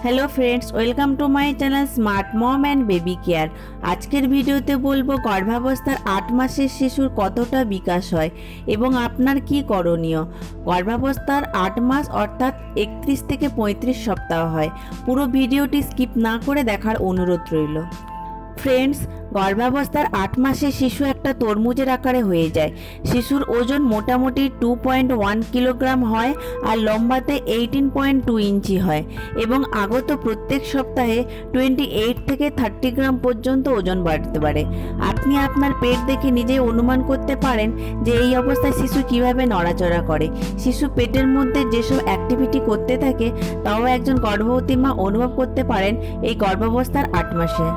Hello friends, welcome to my channel smart mom and baby care. आजकेर भिडियोते बोलबो गर्भावस्थार 8 मासेर शिशुर कतटा विकास हय एबं आपनार कि करणीय। गर्भावस्थार 8 मास अर्थात 31 থেকে 35 सप्ताह हय। पुरो भिडियोटी स्किप ना करे देखार अनुरोध रइल। फ्रेंड्स, गर्भावस्थार 8 मासेर शिशु एक तरमुजेर आकारे हये जाय। शिशुर ओजन मोटामुटी 2.1 किलोग्राम हय और लम्बाते 18.2 इंची हय एबं आगत प्रत्येक सप्ताहे 28 থেকে 30 ग्राम पर्यन्त ओजन बाड़ते पारे। आपनि आपनार पेट देखे निजेई अनुमान करते पारेन जे एई अवस्थाय शिशु किभाबे नड़ाचड़ा करे। शिशु पेटेर मध्य जेसब एक्टिविटी करते थाके ताओ एकजन गर्भवती मा अनुभव करते पारेन एई गर्भावस्थार 8 मासे।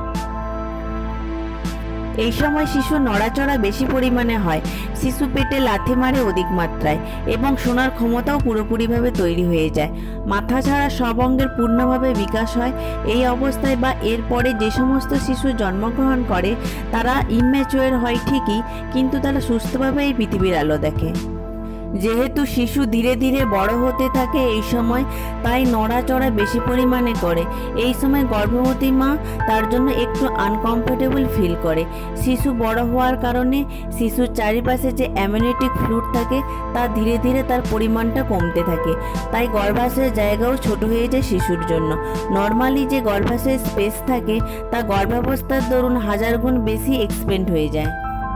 এই সময় শিশু নড়াচড়া বেশি পরিমাণে হয়, শিশু পেটে লাথি মারে অধিক মাত্রায় এবং শোনার ক্ষমতাও পুরোপুরিভাবে তৈরি হয়ে যায়। মাথা ছাড়া সব অঙ্গের পূর্ণভাবে বিকাশ হয়। এই অবস্থায় বা এর পরে যে সমস্ত শিশু জন্মগ্রহণ করে তারা ইম্যাচুয়ার হয় ঠিকই, কিন্তু তারা সুস্থভাবে এই পৃথিবীর আলো দেখে। যেহেতু শিশু ধীরে ধীরে বড় হতে থাকে এই সময়, তাই নড়াচড়া বেশি পরিমাণে করে। এই সময় গর্ভবতী মা তার জন্য একটু আনকমফোর্টেবল ফিল করে। শিশু বড় হওয়ার কারণে শিশুর চারিপাশে যে অ্যামনিওটিক ফ্লুইড থাকে তা ধীরে ধীরে তার পরিমাণটা কমতে থাকে, তাই গর্ভাশয়ের জায়গাও ছোট হয়ে যায় শিশুর জন্য। নর্মালি যে গর্ভাশয়ের স্পেস থাকে তা গর্ভাবস্থার দরুন 1000 গুণ বেশি এক্সপেন্ড হয়ে যায়।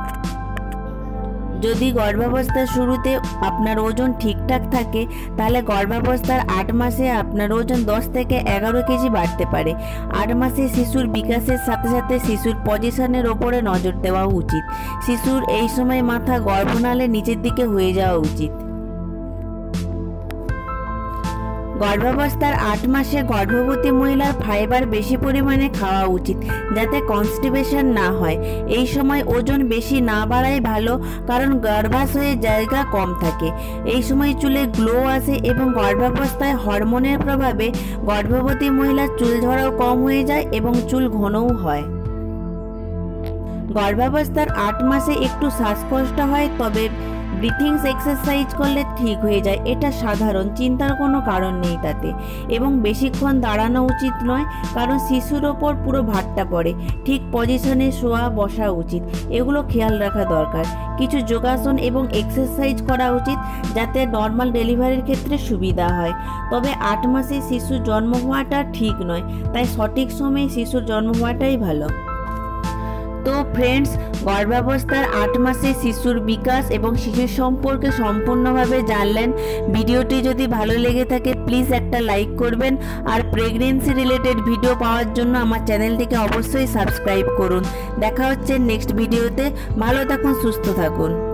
যদি গর্ভাবস্থার শুরুতে আপনার ওজন ঠিকঠাক থাকে তাহলে গর্ভাবস্থার 8 মাসে আপনার ওজন 10 থেকে 11 কেজি বাড়তে পারে। 8 মাসে শিশুর বিকাশের সাথে সাথে শিশুর পজিশনের ওপরে নজর দেওয়া উচিত। শিশুর এই সময় মাথা গর্ভনালীর নিচের দিকে হয়ে যাওয়া উচিত। गर्भावस्थार 8 मासे गर्भवती महिलार फाइबार बेशी परिमाणे खावा उचित जाते कन्स्टिपेशन ना हय। एई समय ओजन बेशी ना बाड़ाई भालो, कारण गर्भाशये जायगा कम थाके। एई समय चुले ग्लो आसे एबं गर्भावस्थाय हरमोनेर प्रभावे गर्भवती महिलार चुल झड़ाओ कम हये जाय एबं चुल घनও हय। गर्भावस्थार 8 मासे एकटू श्वाসকष्ट हय, तबे ब्रिथिंग्स एक्सारसाइज करले ठीक हो जाए। एटा साधारण, चिंतार कोनो कारण नेই ताते। एबं बेशिक्षण दाड़ानो उचित नय, कारण शिशुर ओपर पुरो भारटा पड़े। ठीक पजिशने शोया बसा उचित, एगुलो खेयाल राखा दरकार। किछु योगासन एबं एक्सारसाइज करा उचित जाते नर्माल डेलिभारिर क्षेत्रे सुविधा हय। तबे 8 मासे शिशु जन्म हওয়াটা ठीक नय, ताई सठिक समय शिशुर जन्म हওয়াটাই भालो। तो फ्रेंड्स, गर्भावस्थार 8 मासे शिशुर विकास एवं शिशुर सम्पर्के सम्पूर्णभावे जानलेन। भिडियोटी यदि भालो लेगे थाके प्लिज एकटा लाइक करबेन और प्रेगनेंसि रिलेटेड भिडियो पाওয়ার জন্য আমার চ্যানেলটিকে অবশ্যই সাবস্ক্রাইব করুন। দেখা হচ্ছে নেক্সট ভিডিওতে। ভালো থাকুন, সুস্থ থাকুন।